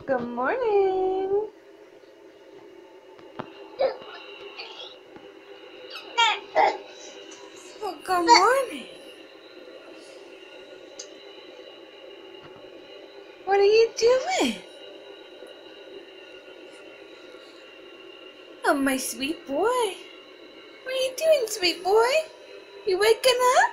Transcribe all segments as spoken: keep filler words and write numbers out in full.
Good morning. Well, good morning. What are you doing? Oh, my sweet boy. What are you doing, sweet boy? You waking up?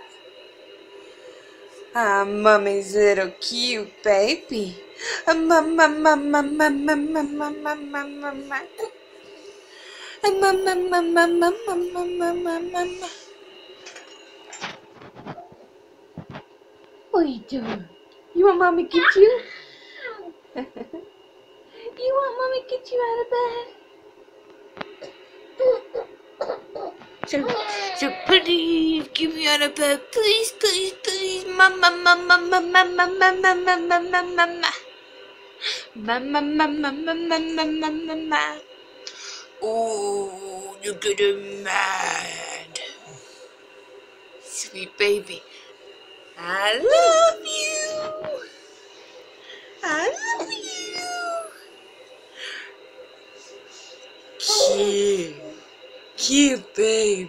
Ah, mommy's little cute baby. Ah, mama, mama, mama, mama, mama, mama, mama. Ah, mama, mama, mama, mama, mama, mama. What are you doing? You want mommy to get you? You want mommy to get you out of bed? So, so please get me out of bed. Please, please, please. Mama, mama, mama, mama, mama, mama, mama, mama. Mama, mama, mama, mama, mama. Oh, you're getting mad. Sweet baby. I love you. I love you. Cute. Cute baby.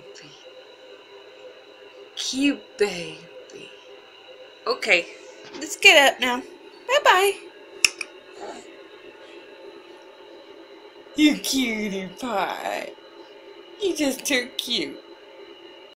Cute baby. Okay, let's get up now. Bye-bye. You cutie pie. You just too cute.